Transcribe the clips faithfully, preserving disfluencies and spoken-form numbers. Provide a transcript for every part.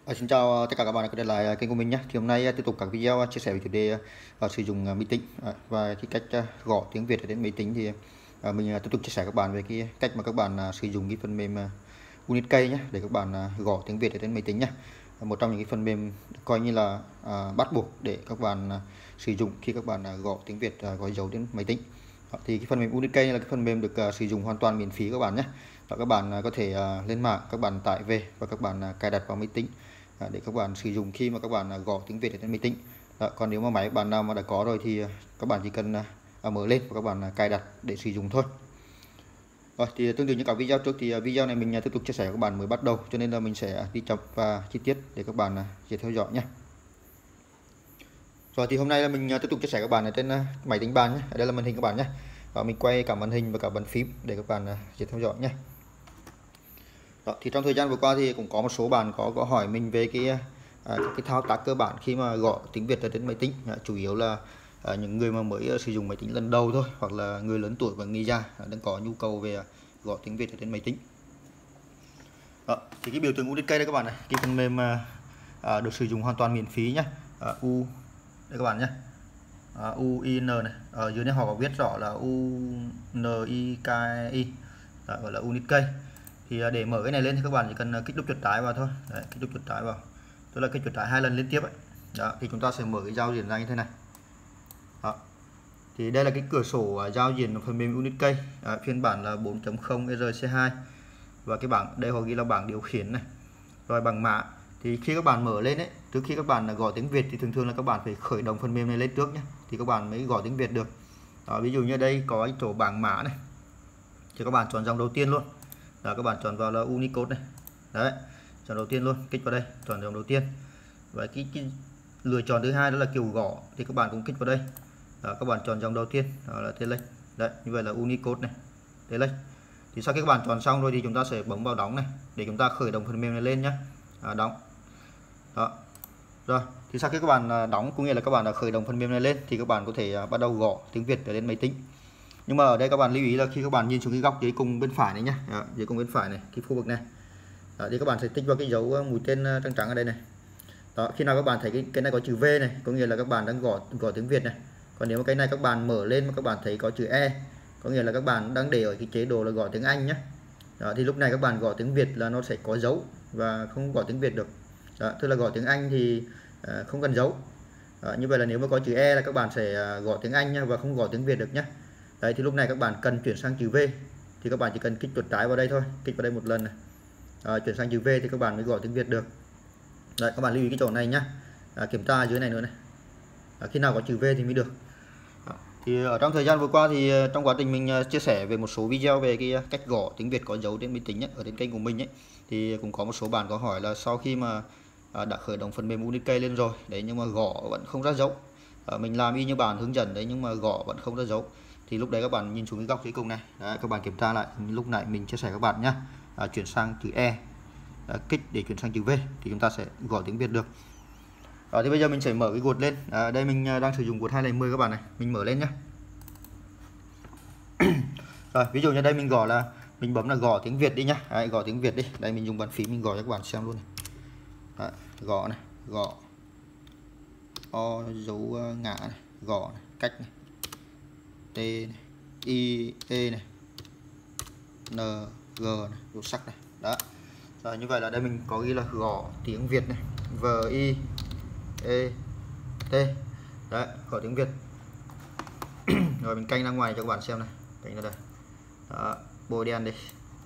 À, xin chào tất cả các bạn đã quay trở lại kênh của mình nhé. Thì hôm nay tiếp tục các video chia sẻ về chủ đề uh, sử dụng uh, máy tính uh, và cái cách uh, gõ tiếng Việt ở trên máy tính. Thì uh, mình uh, tiếp tục chia sẻ các bạn về cái cách mà các bạn uh, sử dụng cái phần mềm uh, Unikey nhé, để các bạn uh, gõ tiếng Việt ở trên máy tính nhé. Uh, một trong những cái phần mềm coi như là uh, bắt buộc để các bạn uh, sử dụng khi các bạn uh, gõ tiếng Việt uh, gõ dấu trên máy tính. Uh, thì cái phần mềm Unikey là cái phần mềm được uh, sử dụng hoàn toàn miễn phí các bạn nhé. Và các bạn uh, có thể uh, lên mạng, các bạn tải về và các bạn uh, cài đặt vào máy tính để các bạn sử dụng khi mà các bạn gõ tiếng Việt ở trên máy tính. Đó, còn nếu mà máy bạn nào mà đã có rồi thì các bạn chỉ cần uh, mở lên và các bạn uh, cài đặt để sử dụng thôi. Rồi, thì tương tự như các video trước thì video này mình uh, tiếp tục chia sẻ các bạn mới bắt đầu, cho nên là mình sẽ đi chậm và chi tiết để các bạn uh, dễ theo dõi nhé. Rồi thì hôm nay là mình uh, tiếp tục chia sẻ các bạn ở trên uh, máy tính bàn nhé. Đây là màn hình các bạn nhé. Và mình quay cả màn hình và cả bàn phím để các bạn uh, dễ theo dõi nhé. Đó, thì trong thời gian vừa qua thì cũng có một số bạn có có hỏi mình về cái à, cái thao tác cơ bản khi mà gõ tiếng Việt ở trên máy tính, à, chủ yếu là à, những người mà mới uh, sử dụng máy tính lần đầu thôi, hoặc là người lớn tuổi và người già à, đang có nhu cầu về uh, gõ tiếng Việt ở trên máy tính. Đó, thì cái biểu tượng Unikey đây các bạn này, cái phần mềm uh, uh, được sử dụng hoàn toàn miễn phí nhé. uh, U đây các bạn nhé, uh, U I N này, ở dưới này họ có viết rõ là U N I K I, đó, gọi là Unikey. Thì để mở cái này lên thì các bạn chỉ cần kích đúp chuột trái vào thôi. Đấy, kích đúp chuột trái vào, tức là kích chuột trái hai lần liên tiếp ấy. Đó, thì chúng ta sẽ mở cái giao diện ra như thế này. Đó. Thì đây là cái cửa sổ giao diện phần mềm Unikey, à, phiên bản là bốn chấm không R C hai, và cái bảng đây họ ghi là bảng điều khiển này, rồi bằng mã. Thì khi các bạn mở lên ấy, trước khi các bạn gõ tiếng Việt thì thường thường là các bạn phải khởi động phần mềm này lên trước nhé, thì các bạn mới gõ tiếng Việt được. Đó, ví dụ như đây có chỗ bảng mã này, thì các bạn chọn dòng đầu tiên luôn. Đó, các bạn chọn vào là Unicode này. Đấy, chọn đầu tiên luôn, kích vào đây, chọn dòng đầu tiên. Và cái, cái lựa chọn thứ hai đó là kiểu gõ, thì các bạn cũng kích vào đây. Đó, các bạn chọn dòng đầu tiên, đó là Telect. Đấy, như vậy là Unicode này, Telect. Thì sau khi các bạn chọn xong rồi thì chúng ta sẽ bấm vào đóng này để chúng ta khởi động phần mềm này lên nhé. À, đóng. Đó. Rồi, thì sau khi các bạn đóng, cũng nghĩa là các bạn đã khởi động phần mềm này lên, thì các bạn có thể bắt đầu gõ tiếng Việt ở lên máy tính. Nhưng mà ở đây các bạn lưu ý là khi các bạn nhìn xuống cái góc dưới cùng bên phải này nhé, đó, dưới cùng bên phải này, cái khu vực này, đó, thì các bạn sẽ tích vào cái dấu mũi tên trắng trắng ở đây này. Đó, khi nào các bạn thấy cái cái này có chữ V này, có nghĩa là các bạn đang gõ gõ tiếng Việt này. Còn nếu mà cái này các bạn mở lên mà các bạn thấy có chữ E, có nghĩa là các bạn đang để ở cái chế độ là gõ tiếng Anh nhé. Đó, thì lúc này các bạn gõ tiếng Việt là nó sẽ có dấu và không gõ tiếng Việt được. Đó, tức là gõ tiếng Anh thì uh, không cần dấu. Đó, như vậy là nếu mà có chữ E là các bạn sẽ uh, gõ tiếng Anh nhé, và không gõ tiếng Việt được nhé. Đấy, thì lúc này các bạn cần chuyển sang chữ V thì các bạn chỉ cần kích chuột trái vào đây thôi, kích vào đây một lần này. À, chuyển sang chữ V thì các bạn mới gõ tiếng Việt được. Đấy, các bạn lưu ý cái chỗ này nhá. À, kiểm tra ở dưới này nữa này. À, khi nào có chữ V thì mới được. À, thì ở trong thời gian vừa qua thì trong quá trình mình chia sẻ về một số video về cái cách gõ tiếng Việt có dấu trên máy tính ấy, ở trên kênh của mình ấy, thì cũng có một số bạn có hỏi là sau khi mà à, đã khởi động phần mềm Unikey lên rồi đấy, nhưng mà gõ vẫn không ra dấu. À, mình làm y như bạn hướng dẫn đấy, nhưng mà gõ vẫn không ra dấu. Thì lúc đấy các bạn nhìn xuống cái góc dưới cùng này, đấy, các bạn kiểm tra lại lúc nãy mình chia sẻ các bạn nhé. À, chuyển sang chữ E, à, kích để chuyển sang chữ V thì chúng ta sẽ gõ tiếng Việt được. À, thì bây giờ mình sẽ mở cái Word lên. À, đây mình đang sử dụng Word hai không không các bạn này, mình mở lên nhé. Rồi, ví dụ như đây mình gõ là mình bấm là gõ tiếng Việt đi nhá. Đấy, gõ tiếng Việt đi. Đây mình dùng bàn phím mình gõ cho các bạn xem luôn này. Đấy, gõ này, gõ O dấu ngã này, gõ này, cách này, T này, I E này, N G này, dấu sắc này. Đó. Rồi, như vậy là đây mình có ghi là gõ tiếng Việt này, V I E T. Đấy, gõ tiếng Việt. Rồi mình canh ra ngoài cho các bạn xem này, canh ra đây. Đó, bôi đen đi.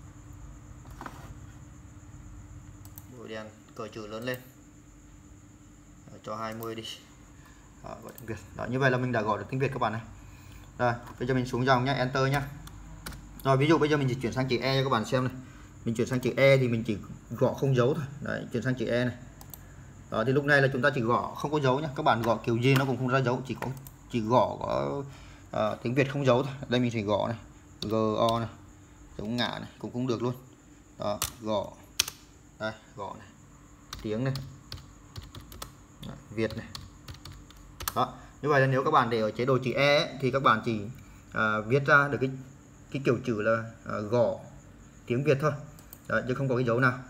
Bôi đen cỡ chữ lớn lên. Đó, cho hai mươi đi. Đó, gọi tiếng Việt. Đó, như vậy là mình đã gọi được tiếng Việt các bạn này. Rồi, bây giờ mình xuống dòng nhá, enter nhá. Rồi, ví dụ bây giờ mình chỉ chuyển sang chữ E cho các bạn xem này. Mình chuyển sang chữ E thì mình chỉ gõ không dấu thôi. Đấy, chuyển sang chữ E này. Đó, thì lúc này là chúng ta chỉ gõ không có dấu nhá. Các bạn gõ kiểu gì nó cũng không ra dấu, chỉ có chỉ gõ có uh, tiếng Việt không dấu thôi. Đây mình sẽ gõ này, G O này, dấu ngã này cũng cũng được luôn. Đó, gõ. Đây, gõ này. Tiếng này. Đó, Việt này. Đó, như vậy là nếu các bạn để ở chế độ chữ E ấy, thì các bạn chỉ uh, viết ra được cái cái kiểu chữ là uh, gõ tiếng Việt thôi. Đấy, chứ không có cái dấu nào.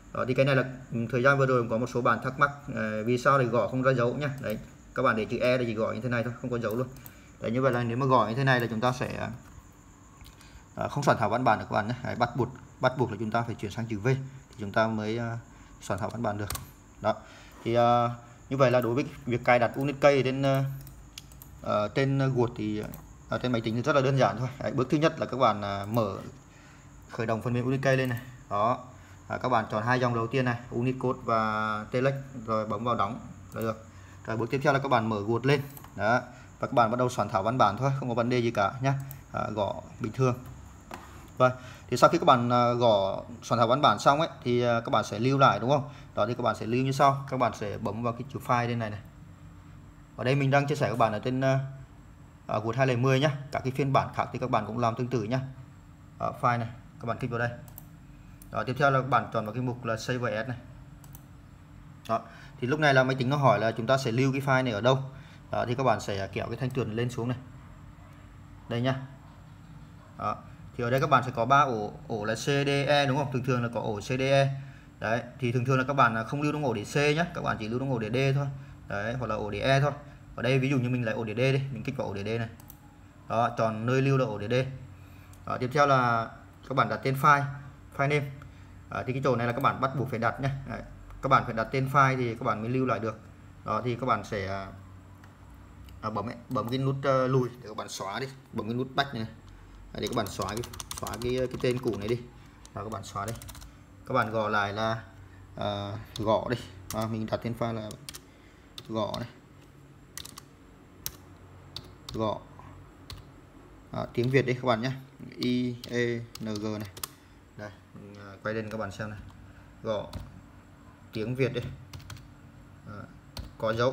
Đó thì cái này là thời gian vừa rồi có một số bạn thắc mắc uh, vì sao lại gõ không ra dấu nhá. Đấy, các bạn để chữ E là chỉ gõ như thế này thôi, không có dấu luôn. Đấy, như vậy là nếu mà gõ như thế này là chúng ta sẽ uh, không soạn thảo văn bản được các bạn nhé. Đấy, bắt buộc bắt buộc là chúng ta phải chuyển sang chữ V thì chúng ta mới uh, soạn thảo văn bản được. Đó thì uh, như vậy là đối với việc cài đặt Unicode trên uh, uh, trên Word thì ở trên máy tính thì rất là đơn giản thôi. Đấy, bước thứ nhất là các bạn uh, mở khởi động phần mềm Unicode lên này. Đó, à, các bạn chọn hai dòng đầu tiên này, Unicode và Telex, rồi bấm vào đóng là được. Rồi bước tiếp theo là các bạn mở Word lên. Đó, và các bạn bắt đầu soạn thảo văn bản thôi, không có vấn đề gì cả nhé. À, gõ bình thường. Vâng, thì sau khi các bạn uh, gõ soạn thảo văn bản xong ấy thì uh, các bạn sẽ lưu lại đúng không? Đó thì các bạn sẽ lưu như sau, các bạn sẽ bấm vào cái chữ file trên này này. Ở đây mình đang chia sẻ các bạn ở trên uh, uh, Word hai không một không nhé. Các cái phiên bản khác thì các bạn cũng làm tương tự nhé. Ở file này, các bạn kích vào đây. Đó, tiếp theo là các bạn chọn vào cái mục là Save as này. Đó, thì lúc này là máy tính nó hỏi là chúng ta sẽ lưu cái file này ở đâu. Đó, thì các bạn sẽ kéo cái thanh trượt lên xuống này. Đây nhá. Đó, thì ở đây các bạn sẽ có ba ổ, ổ là C D E đúng không? Thường thường là có ổ C D E. Đấy, thì thường thường là các bạn không lưu trong ổ để C nhé, các bạn chỉ lưu trong ổ để D thôi. Đấy, hoặc là ổ để E thôi. Ở đây ví dụ như mình lấy ổ để D đi, mình kích vào ổ để D này. Đó, chọn nơi lưu là ổ để D. Đó, tiếp theo là các bạn đặt tên file, file name. À, thì cái chỗ này là các bạn bắt buộc phải đặt nhé. Đấy, các bạn phải đặt tên file thì các bạn mới lưu lại được. Đó thì các bạn sẽ à, bấm bấm cái nút uh, lùi để các bạn xóa đi, bấm cái nút back này, này để các bạn xóa cái xóa cái cái tên cũ này đi. Và các bạn xóa đi, các bạn gõ lại là uh, gõ đi. À, mình đặt tên file là gõ này, gõ à, tiếng Việt đi các bạn nhé, I E N G này. Đây, mình quay lên các bạn xem này, gõ tiếng Việt đi, à, có dấu.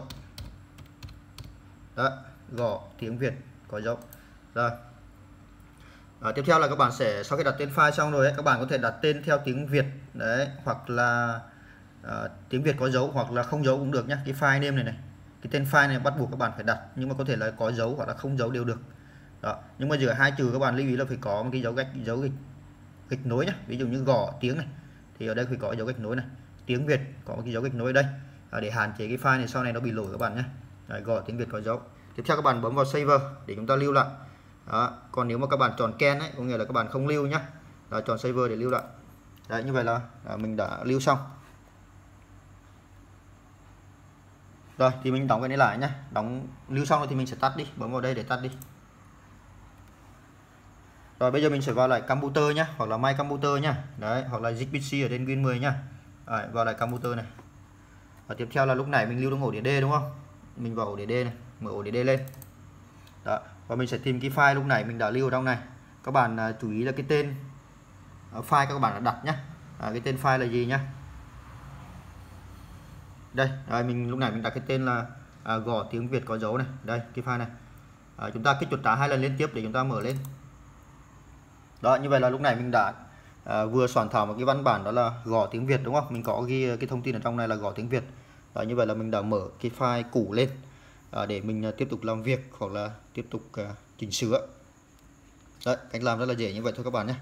Đó, gõ tiếng Việt có dấu. Rồi, à, tiếp theo là các bạn sẽ sau khi đặt tên file xong rồi ấy, các bạn có thể đặt tên theo tiếng Việt đấy, hoặc là à, tiếng Việt có dấu hoặc là không dấu cũng được nhé. Cái file name này này, cái tên file này bắt buộc các bạn phải đặt, nhưng mà có thể là có dấu hoặc là không dấu đều được. Đó, nhưng mà giữa hai chữ các bạn lưu ý là phải có một cái dấu gạch, dấu gạch, gạch nối nhé. Ví dụ như gõ tiếng này thì ở đây phải có dấu gạch nối này, tiếng Việt có một cái dấu gạch nối ở đây, à, để hạn chế cái file này sau này nó bị lỗi các bạn nhé. Đấy, gõ tiếng Việt có dấu. Tiếp theo các bạn bấm vào Save để chúng ta lưu lại. Đó, còn nếu mà các bạn chọn Ken ấy, có nghĩa là các bạn không lưu nhé. Đó, chọn Save để lưu lại. Đấy, như vậy là à, mình đã lưu xong. Rồi thì mình đóng cái này lại nhé. Đóng lưu xong rồi thì mình sẽ tắt đi, bấm vào đây để tắt đi. Rồi bây giờ mình sẽ vào lại computer nhé, hoặc là My Computer nhé. Đấy, hoặc là zip pê xê ở trên Win mười nhá. Đấy, vào lại computer này. Và tiếp theo là lúc này mình lưu trong ổ đĩa D đúng không? Mình vào ổ đĩa D này, mở ổ đĩa D lên. Đó, và mình sẽ tìm cái file lúc này mình đã lưu ở trong này. Các bạn uh, chú ý là cái tên uh, file các bạn đã đặt nhé. À, cái tên file là gì nhá? Đây, đây mình lúc này mình đặt cái tên là à, gõ tiếng Việt có dấu này. Đây, cái file này. À, chúng ta kích chuột trái hai lần liên tiếp để chúng ta mở lên. Đó, như vậy là lúc này mình đã à, vừa soạn thảo một cái văn bản đó là gõ tiếng Việt đúng không? Mình có ghi cái thông tin ở trong này là gõ tiếng Việt. Đó, như vậy là mình đã mở cái file cũ lên à, để mình à, tiếp tục làm việc hoặc là tiếp tục à, chỉnh sửa. Đấy, cách làm rất là dễ như vậy thôi các bạn nhé.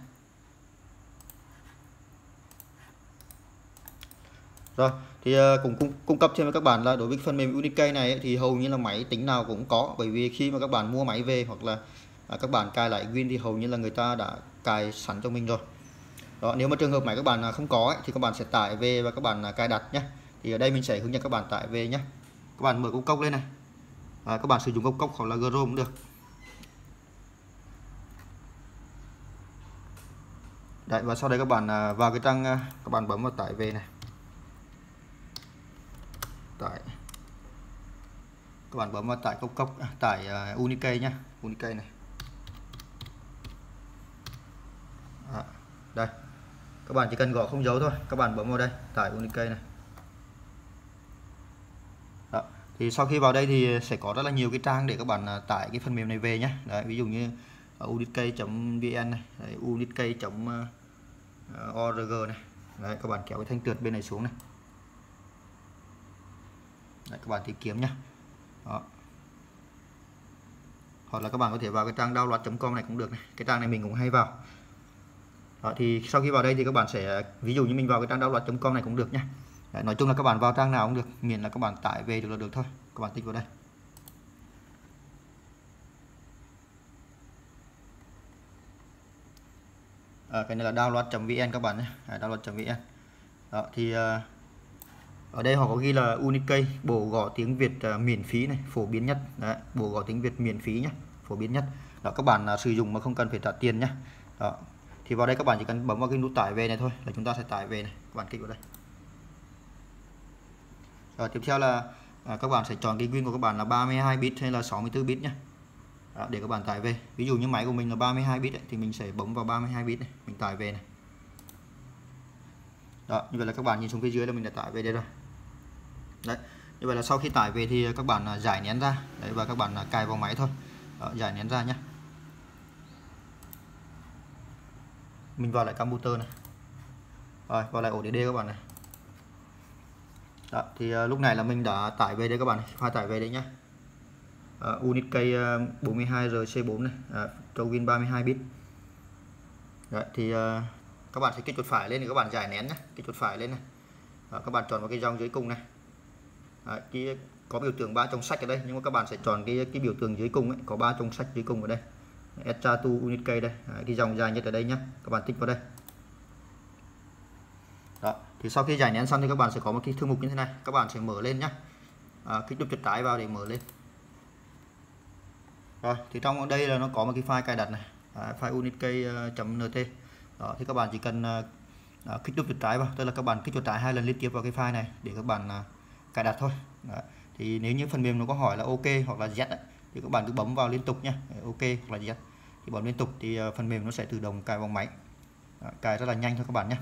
Rồi thì uh, cũng cung, cung cấp thêm với các bạn là đối với phần mềm Unicode này ấy, thì hầu như là máy tính nào cũng có, bởi vì khi mà các bạn mua máy về hoặc là uh, các bạn cài lại Win thì hầu như là người ta đã cài sẵn cho mình rồi. Đó, nếu mà trường hợp máy các bạn không có ấy, thì các bạn sẽ tải về và các bạn cài đặt nhé. Thì ở đây mình sẽ hướng dẫn các bạn tải về nhé. Các bạn mở công cốc lên này, à, các bạn sử dụng công cốc hoặc là Chrome cũng được. Đấy, và sau đây các bạn uh, vào cái trang uh, các bạn bấm vào tải về này. Tải, các bạn bấm vào tải công cốc, tải uh, Unicode nhé, Unicode này. Đó, đây, các bạn chỉ cần gõ không dấu thôi, các bạn bấm vào đây tải Unicode này. Đó, thì sau khi vào đây thì sẽ có rất là nhiều cái trang để các bạn uh, tải cái phần mềm này về nhé. Đấy, ví dụ như uh, unicode chấm vn này, unicode chấm org này. Đấy, các bạn kéo cái thanh trượt bên này xuống này. Đấy, các bạn tìm kiếm nhé. Đó. Hoặc là các bạn có thể vào cái trang download chấm com này cũng được này. Cái trang này mình cũng hay vào. Đó, thì sau khi vào đây thì các bạn sẽ, ví dụ như mình vào cái trang download chấm com này cũng được nhé. Đấy, nói chung là các bạn vào trang nào cũng được, miễn là các bạn tải về được là được thôi. Các bạn tích vào đây. À, cái này là download chấm vn các bạn nhé. À, download chấm vn. Đó, thì uh, ở đây họ có ghi là Unicode bộ gõ tiếng Việt uh, miễn phí này, phổ biến nhất. Đấy, bộ gõ tiếng Việt miễn phí nhé, phổ biến nhất. Đó, các bạn uh, sử dụng mà không cần phải trả tiền nhé. Đó, thì vào đây các bạn chỉ cần bấm vào cái nút tải về này thôi là chúng ta sẽ tải về này. Các bạn kích vào đây. Rồi tiếp theo là uh, các bạn sẽ chọn cái win của các bạn là ba mươi hai bit hay là sáu mươi tư bit nhé. Đó, để các bạn tải về. Ví dụ như máy của mình là ba mươi hai bit ấy, thì mình sẽ bấm vào ba mươi hai bit này, mình tải về này. Đó, như vậy là các bạn nhìn xuống phía dưới là mình đã tải về đây rồi. Đấy, như vậy là sau khi tải về thì các bạn giải nén ra. Đấy, và các bạn cài vào máy thôi. Đó, giải nén ra nhé. Mình vào lại computer này. Rồi, vào lại ổ đê đê các bạn này. Đó, thì uh, lúc này là mình đã tải về đây các bạn, file tải về đây nhé. Uh, Unicode uh, bốn mươi hai R C bốn này, uh, cho win ba mươi hai bit. Đấy, thì uh, các bạn sẽ kích chuột phải lên thì các bạn giải nén nhé, kích chuột phải lên này. Đó, các bạn chọn vào cái dòng dưới cùng này. Đấy, cái có biểu tượng ba trong sách ở đây, nhưng mà các bạn sẽ chọn cái cái biểu tượng dưới cùng ấy, có ba trong sách dưới cùng ở đây. Extra to Unicode đây, đấy, cái dòng dài nhất ở đây nhé, các bạn tích vào đây. Đó, thì sau khi giải nén xong thì các bạn sẽ có một cái thư mục như thế này, các bạn sẽ mở lên nhé. À, kích chuột trái vào để mở lên. Rồi, thì trong đây là nó có một cái file cài đặt này, à, file unicode.nt. Đó, thì các bạn chỉ cần à, kích chuột trái vào, tức là các bạn kích chuột trái hai lần liên tiếp vào cái file này để các bạn à, cài đặt thôi. Đó. Thì nếu như phần mềm nó có hỏi là OK hoặc là Z ấy, thì các bạn cứ bấm vào liên tục nhé, OK hoặc là Z. Thì bấm liên tục thì uh, phần mềm nó sẽ tự động cài vào máy. Đó, cài rất là nhanh thôi các bạn nhé.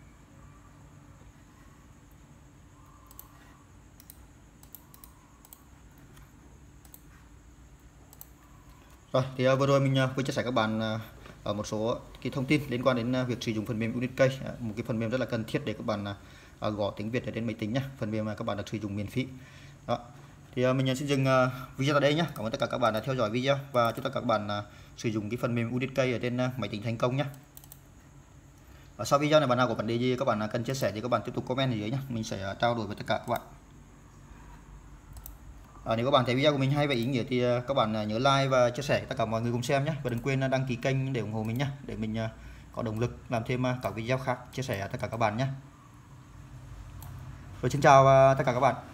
Rồi, thì uh, vừa rồi mình uh, vừa chia sẻ các bạn uh, ở một số cái thông tin liên quan đến uh, việc sử dụng phần mềm Unicode, uh, một cái phần mềm rất là cần thiết để các bạn uh, gõ tiếng Việt ở trên máy tính nhé. Phần mềm mà các bạn được sử dụng miễn phí. Đó. Thì uh, mình xin dừng uh, video tại đây nhé. Cảm ơn tất cả các bạn đã theo dõi video và chúc tất cả các bạn uh, sử dụng cái phần mềm Unicode ở trên uh, máy tính thành công nhé. Và sau video này bạn nào có vấn đề gì các bạn uh, cần chia sẻ thì các bạn tiếp tục comment ở dưới nhé. Mình sẽ uh, trao đổi với tất cả các bạn. À, nếu các bạn thấy video của mình hay và ý nghĩa thì các bạn nhớ like và chia sẻ tất cả mọi người cùng xem nhé, và đừng quên đăng ký kênh để ủng hộ mình nhé, để mình có động lực làm thêm các video khác chia sẻ tất cả các bạn nhé. Rồi, xin chào tất cả các bạn.